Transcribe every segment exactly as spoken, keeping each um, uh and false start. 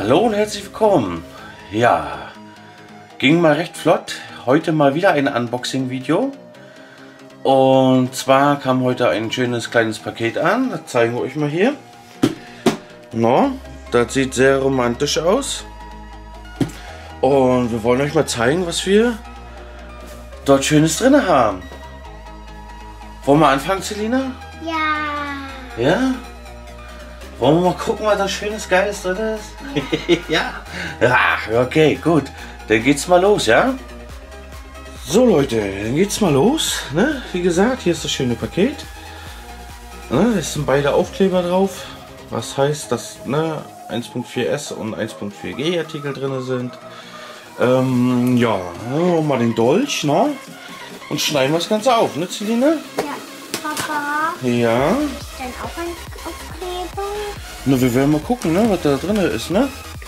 Hallo und herzlich willkommen. Ja, ging mal recht flott. Heute mal wieder ein Unboxing-Video. Und zwar kam heute ein schönes kleines Paket an. Das zeigen wir euch mal hier. No, das sieht sehr romantisch aus. Und wir wollen euch mal zeigen, was wir dort Schönes drin haben. Wollen wir anfangen, Selina? Ja. Ja? Wollen wir mal gucken, was da Schönes, Geiles drin ist? Ja. Ja, okay, gut. Dann geht's mal los, ja? So Leute, dann geht's mal los. Ne? Wie gesagt, hier ist das schöne Paket. Ne? Es sind beide Aufkleber drauf. Was heißt, dass ne, eins Punkt vier S und eins Punkt vier G Artikel drin sind. Ähm, ja, mal den Dolch, ne? Und schneiden wir das Ganze auf, ne, Selina? Ja, Papa. Ja. Ist denn auch ein Aufkleber? Na, wir werden mal gucken, ne, was da drin ist, ne?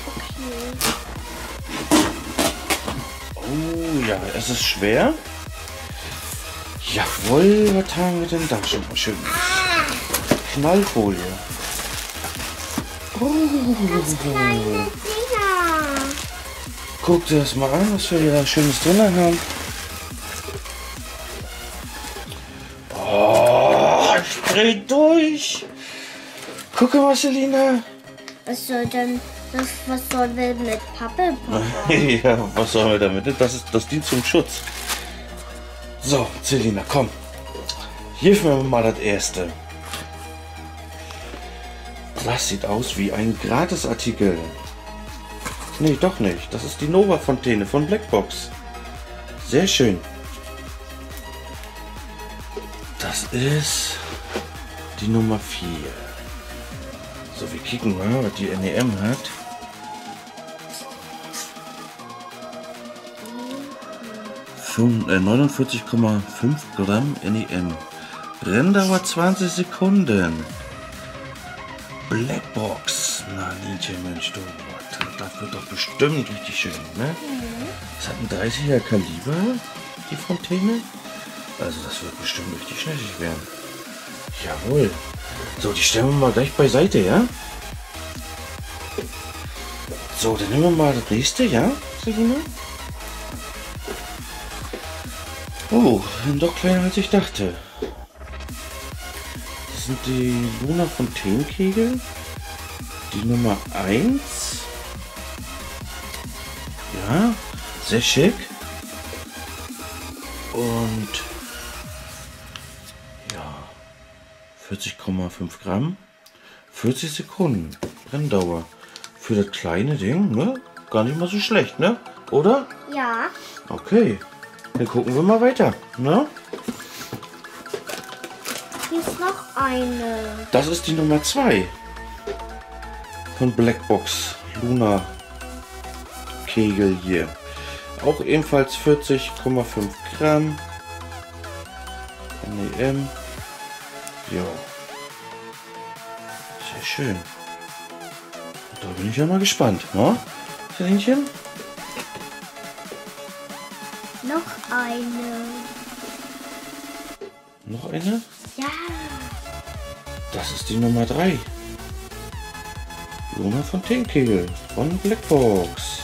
Okay. Oh ja, es ist schwer. Jawohl, was haben wir denn da schon mal schön? Knallfolie. Oh. Das kleine Dinger. Guck dir das mal an, was wir hier da Schönes drin haben. Oh, ich dreh durch. Guck mal, Selina. Was soll denn, das, was soll denn mit Pappe, Papa? Ja, was sollen wir damit? Das, ist, das dient zum Schutz. So, Selina, komm. Hier finden wir mal das erste. Das sieht aus wie ein Gratisartikel. Nee, doch nicht. Das ist die Nova Fontäne von Blackbox. Sehr schön. Das ist die Nummer vier. So, wir kicken mal, was die N E M hat. neunundvierzig Komma fünf Gramm N E M. Brenndauer zwanzig Sekunden. Blackbox. Na, Nienchen, Mensch, du. Das wird doch bestimmt richtig schön, ne? Mhm. Das hat ein dreißiger Kaliber, die Fontäne. Also das wird bestimmt richtig schnellig werden. Jawohl. So, die stellen wir mal gleich beiseite, ja? So, dann nehmen wir mal das nächste, ja, Selina? Oh, doch kleiner als ich dachte. Das sind die Luna Fontainkegel. Die Nummer eins. Ja, sehr schick. Und ja, vierzig Komma fünf Gramm. vierzig Sekunden Brenndauer. Für das kleine Ding, ne? Gar nicht mal so schlecht, ne? Oder? Ja. Okay. Dann gucken wir mal weiter, ne? Hier ist noch eine. Das ist die Nummer zwei von Blackbox Luna Kegel hier. Auch ebenfalls vierzig Komma fünf Gramm. N E M. Ja. Sehr schön. Da bin ich ja mal gespannt, ne? Selinchen? Noch eine. Noch eine? Ja. Das ist die Nummer drei. Luna Fontainkegel von Blackbox.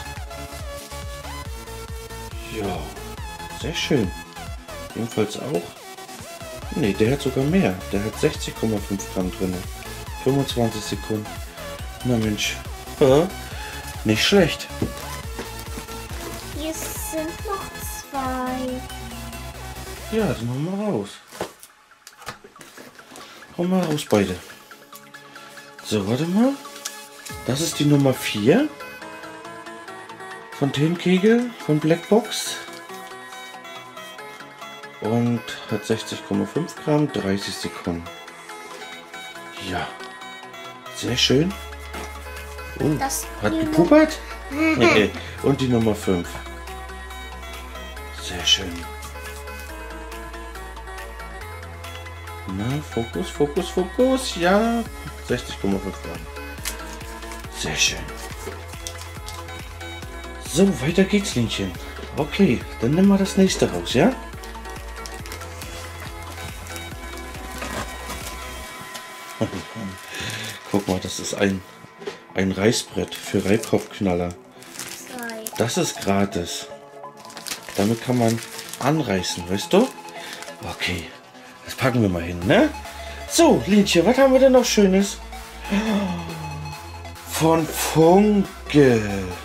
Ja, sehr schön. Jedenfalls auch. Ne, der hat sogar mehr. Der hat sechzig Komma fünf Gramm drin. fünfundzwanzig Sekunden. Na Mensch. Ja, nicht schlecht. Hier sind noch zwei. Ja, dann machen wir raus. Hau mal raus beide. So, warte mal. Das ist die Nummer vier. Fontainkegel von Blackbox. Und hat sechzig Komma fünf Gramm, dreißig Sekunden. Ja, sehr schön. Oh, Das hat die gepuppert? Nee. Und die Nummer fünf. Sehr schön. Na, Fokus, Fokus, Fokus. Ja, sechzig Komma fünf Gramm. Sehr schön. So, weiter geht's, Linchen. Okay, dann nehmen wir das nächste raus, ja? Guck mal, das ist ein ein Reißbrett für Reibkopfknaller. Zwei. Das ist gratis. Damit kann man anreißen, weißt du? Okay, das packen wir mal hin, ne? So, Linchen, was haben wir denn noch Schönes? Von Funke.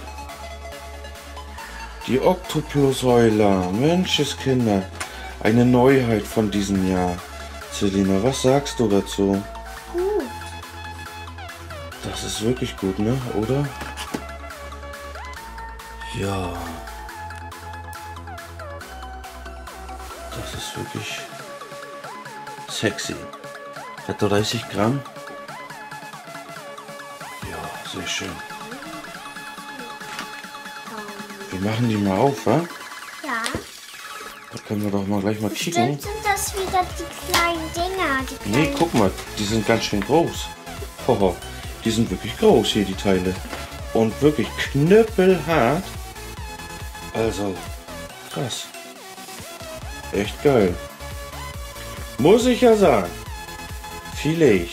Die Oktopus-Euler. Menscheskinder. Eine Neuheit von diesem Jahr. Selina, was sagst du dazu? Gut. Das ist wirklich gut, ne? Oder? Ja. Das ist wirklich sexy. Hat dreißig Gramm. Ja, sehr schön. Wir machen die mal auf, wa? Ja. Da können wir doch mal gleich mal kicken. Bestimmt sind das wieder die kleinen Dinger. Die Nee, kleinen... guck mal, die sind ganz schön groß. Hoho, die sind wirklich groß hier, die Teile. Und wirklich knüppelhart. Also, krass. Echt geil. Muss ich ja sagen. Filet.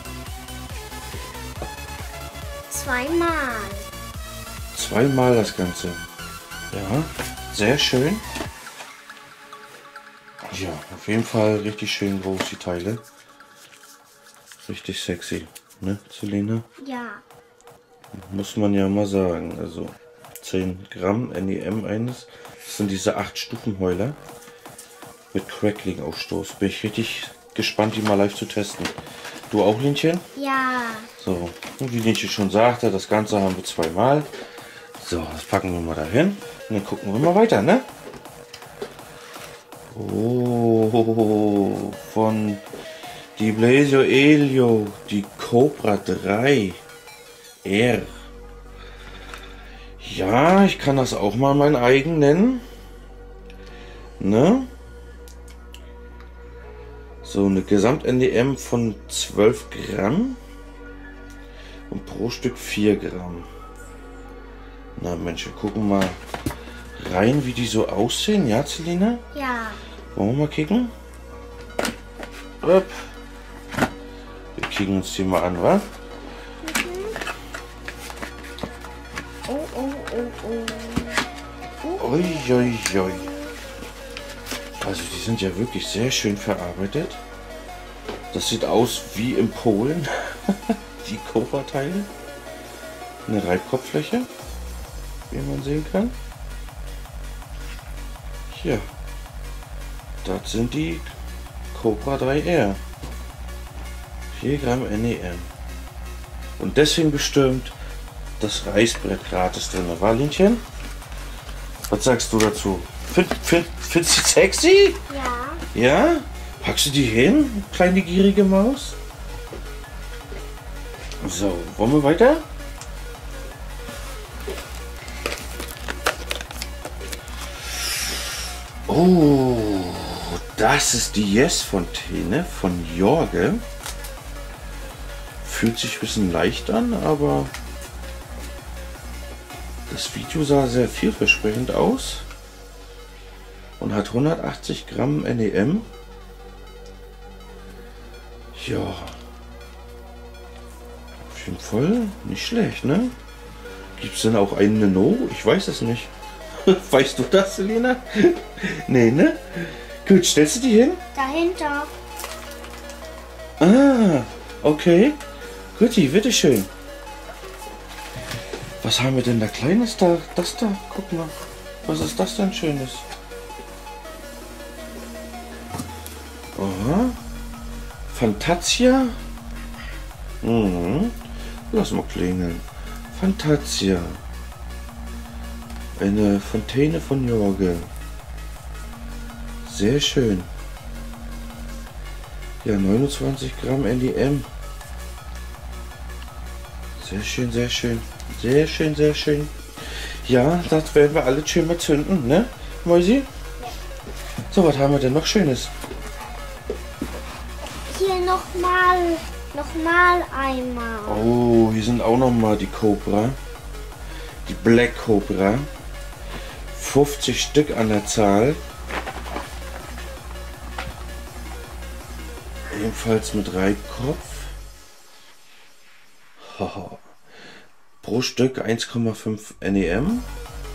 Zweimal. Zweimal das Ganze. Ja, sehr schön. Ja, auf jeden Fall richtig schön groß, die Teile. Richtig sexy, ne, Selina? Ja. Muss man ja mal sagen. Also zehn Gramm N E M eines. Das sind diese acht Stufenheuler mit Crackling-Ausstoß. Bin ich richtig gespannt, die mal live zu testen. Du auch, Linchen? Ja. So, und wie Linchen schon sagte, das Ganze haben wir zweimal. So, das packen wir mal dahin. Und dann gucken wir mal weiter, ne? Oh, von die Blasio Elio, die Cobra drei R. Ja, ich kann das auch mal mein eigen nennen. Ne? So, eine Gesamt-N D M von zwölf Gramm. Und pro Stück vier Gramm. Na Mensch, wir gucken mal rein, wie die so aussehen. Ja, Selina? Ja. Wollen wir mal kicken? Upp. Wir kicken uns die mal an, wa? Oh, oh, oh, oh. Ui, ui, ui. Also die sind ja wirklich sehr schön verarbeitet. Das sieht aus wie in Polen. Die Cobra-Teile. Eine Reibkopffläche, wie man sehen kann. Hier. Das sind die Cobra drei R. vier Gramm N E M. Und deswegen bestimmt das Reißbrett gratis drin, war, Linchen? Was sagst du dazu? Find, find, findest du sexy? Ja. Ja? Packst du die hin, kleine gierige Maus? So, wollen wir weiter? Oh, das ist die Yes-Fontäne von Jorge. Fühlt sich ein bisschen leicht an, aber das Video sah sehr vielversprechend aus und hat hundertachtzig Gramm N E M. Ja, auf jeden Fall nicht schlecht, ne? Gibt es denn auch einen Nano? Ich weiß es nicht. Weißt du das, Selina? Nee, ne? Gut, stellst du die hin? Dahinter. Ah, okay. Guti, bitteschön. Was haben wir denn da Kleines da? Das da, guck mal. Was ist das denn Schönes? Aha. Fantasia. Mhm. Lass mal klingeln. Fantasia. Eine Fontäne von Jorge. Sehr schön. Ja, neunundzwanzig Gramm N E M. Sehr schön, sehr schön. Sehr schön, sehr schön. Ja, das werden wir alle schön mal zünden, ne, Mäusi? So, was haben wir denn noch Schönes? Hier nochmal, nochmal einmal. Oh, hier sind auch noch mal die Cobra. Die Black Cobra. fünfzig Stück an der Zahl. Ebenfalls mit Reibkopf. Haha. Pro Stück eins Komma fünf N E M.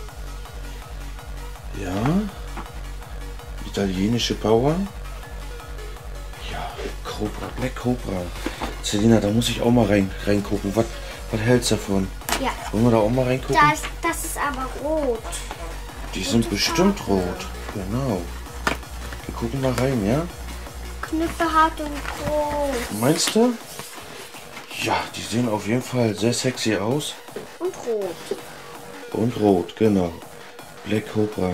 Ja. Italienische Power. Ja, Cobra, Black Cobra. Selina, da muss ich auch mal rein, reingucken. Was, was hältst du davon? Ja. Wollen wir da auch mal reingucken? Das, das ist aber rot. Die sind bestimmt rot. Genau. Wir gucken mal rein, ja? Knüppelhart und groß. Meinst du? Ja, die sehen auf jeden Fall sehr sexy aus. Und rot. Und rot, genau. Black Cobra.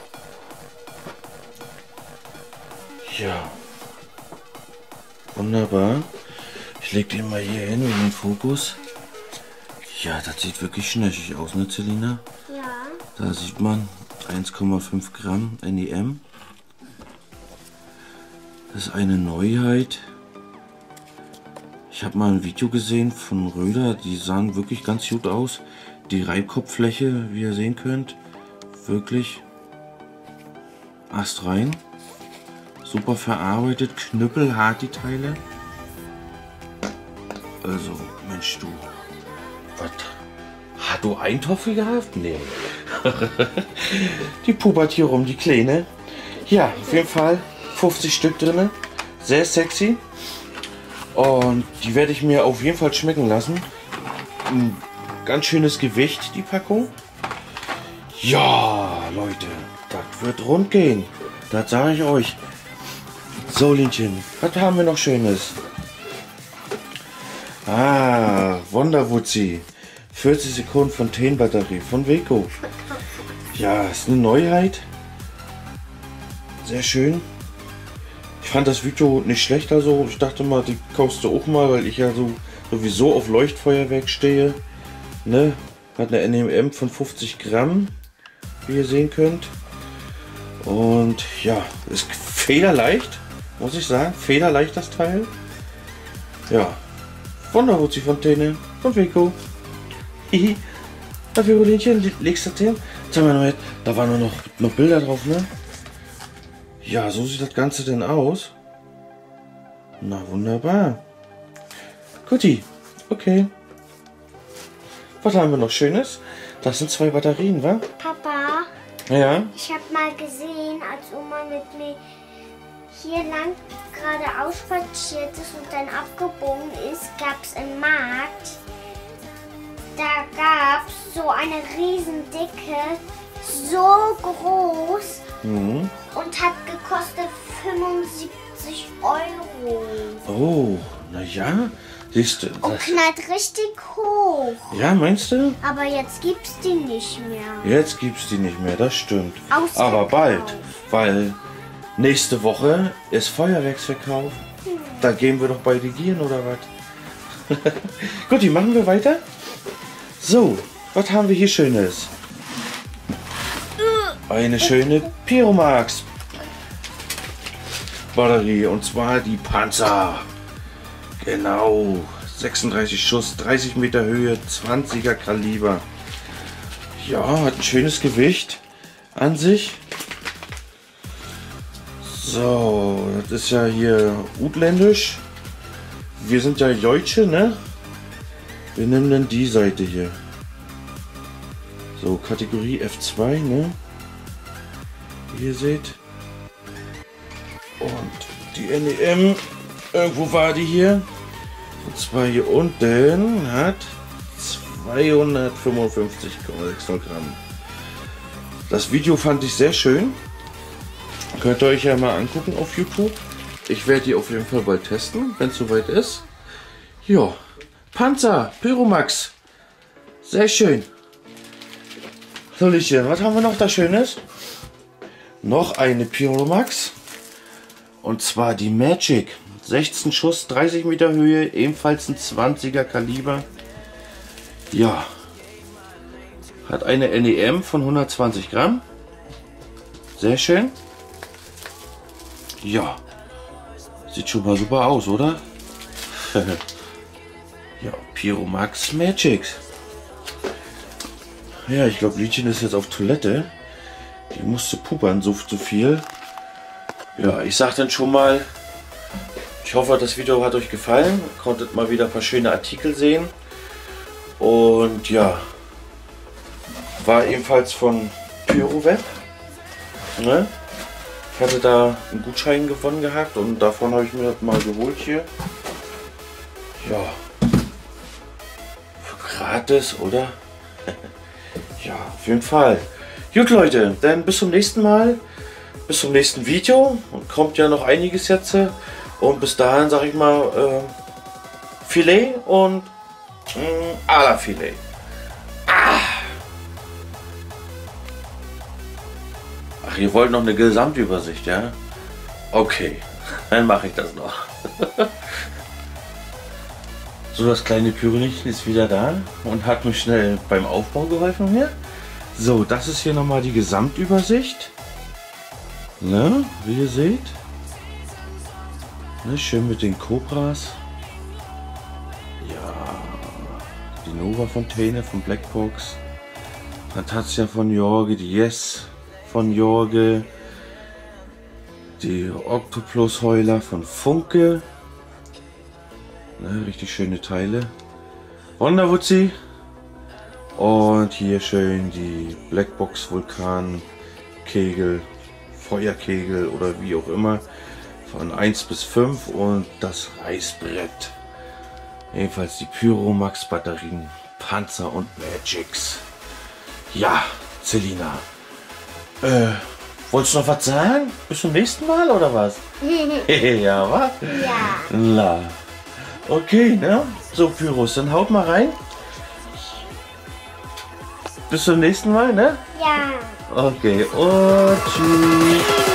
Ja. Wunderbar. Ich lege den mal hier hin in den Fokus. Ja, das sieht wirklich schnächig aus, ne, Selina? Ja. Da sieht man eins Komma fünf Gramm N E M. Das ist eine Neuheit. Ich habe mal ein Video gesehen von Röder, die sahen wirklich ganz gut aus. Die Reibkopffläche, wie ihr sehen könnt, wirklich astrein. Super verarbeitet, knüppelhart die Teile. Also, Mensch du, was? Hat du Eintopfe gehabt? Nee. Die pubert hier rum, die Kleine. Ja, auf jeden Fall fünfzig Stück drin. Sehr sexy. Und die werde ich mir auf jeden Fall schmecken lassen. Ein ganz schönes Gewicht, die Packung. Ja, Leute, das wird rund gehen. Das sage ich euch. So, Linchen, was haben wir noch Schönes? Ah, Wonderwutzi. vierzig Sekunden Fontänenbatterie von Weco. Ja, ist eine Neuheit. Sehr schön. Ich fand das Video nicht schlecht, also ich dachte mal, die kaufst du auch mal, weil ich ja so sowieso auf Leuchtfeuerwerk stehe. Ne? Hat eine N E M von fünfzig Gramm, wie ihr sehen könnt. Und ja, ist federleicht, muss ich sagen. Federleicht das Teil. Ja, Wonderwutzi Fontäne von Weco. Hihi. Na, Violinchen, legst du das hin? Zeig mal noch, da waren nur noch, noch Bilder drauf, ne? Ja, so sieht das Ganze denn aus. Na, wunderbar. Guti, okay. Was haben wir noch Schönes? Das sind zwei Batterien, wa? Papa, Ja. ich habe mal gesehen, als Oma mit mir hier lang gerade ausspaziert ist und dann abgebogen ist, gab es einen Markt. Da gab es so eine riesendicke, so groß Mhm. und hat gekostet fünfundsiebzig Euro. Oh, na ja. Siehst du, Und das, knallt richtig hoch. ja, meinst du? Aber jetzt gibt's die nicht mehr. Jetzt gibt's die nicht mehr, das stimmt. Ausverkauft. Aber bald, weil nächste Woche ist Feuerwerksverkauf. Hm. Da gehen wir doch bei Regieren oder was? Gut, die machen wir weiter. So, was haben wir hier Schönes? Eine schöne Pyromax Batterie, und zwar die Panzer. Genau, sechsunddreißig Schuss, dreißig Meter Höhe, zwanziger Kaliber. Ja, hat ein schönes Gewicht an sich. So, das ist ja hier utländisch. Wir sind ja Deutsche, ne? Wir nehmen dann die Seite hier. So, Kategorie F zwei, ne? Wie ihr seht. Und die N E M, irgendwo war die hier. Und zwar hier unten hat zweihundertfünfundfünfzig Komma sechs Gramm. Das Video fand ich sehr schön. Könnt ihr euch ja mal angucken auf YouTube. Ich werde die auf jeden Fall bald testen, wenn es soweit ist. Ja, Panzer, Pyromax. Sehr schön. So, Lichtchen, was haben wir noch da Schönes? Noch eine Pyromax. Und zwar die Magic. sechzehn Schuss, dreißig Meter Höhe, ebenfalls ein zwanziger Kaliber. Ja. Hat eine N E M von hundertzwanzig Gramm. Sehr schön. Ja. Sieht schon mal super aus, oder? Ja, Pyromax Magic. Ja, ich glaube, Liedchen ist jetzt auf Toilette. Die musste puppern, so zu viel. Ja, ich sag dann schon mal, ich hoffe, das Video hat euch gefallen. Konntet mal wieder ein paar schöne Artikel sehen. Und ja, war ebenfalls von Pyroweb. Ne? Ich hatte da einen Gutschein gewonnen gehabt und davon habe ich mir das mal geholt hier. Ja, für gratis, oder? Ja, auf jeden Fall. Gut Leute, dann bis zum nächsten Mal. Bis zum nächsten Video. Und kommt ja noch einiges jetzt. Und bis dahin sage ich mal äh, Filet und äh, à la Filet. Ah. Ach, ihr wollt noch eine Gesamtübersicht, ja? Okay, dann mache ich das noch. So, das kleine Pyrrhünchen ist wieder da und hat mir schnell beim Aufbau geholfen hier. So, das ist hier nochmal die Gesamtübersicht. Ne, wie ihr seht. Ne, schön mit den Cobras. Ja, die Nova Fontäne von Blackbox. Fantasia von Jorge, die Yes von Jorge. Die Octoplus Heuler von Funke. Ne, richtig schöne Teile. Wonderwutzi. Und hier schön die Blackbox Vulkan Kegel, Feuerkegel oder wie auch immer. Von eins bis fünf und das Reißbrett. Ebenfalls die Pyromax Batterien, Panzer und Magics. Ja, Selina. Äh, wolltest du noch was sagen? Bis zum nächsten Mal oder was? Ja, was? Ja. Na. Okay, ne? So, Pyros, dann haut mal rein. Bis zum nächsten Mal, ne? Ja. Okay, und tschüss.